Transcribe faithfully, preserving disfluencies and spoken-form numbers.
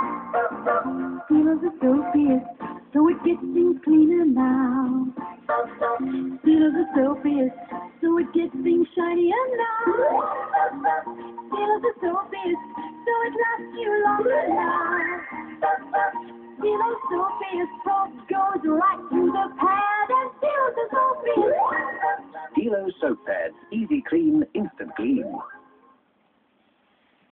Steelo's a soapist, so it gets things cleaner now. Steelo's a soapist, so it gets things shinier now. Steelo's a soapist, so it lasts you longer now. Steelo's soapist, soap goes right through the past.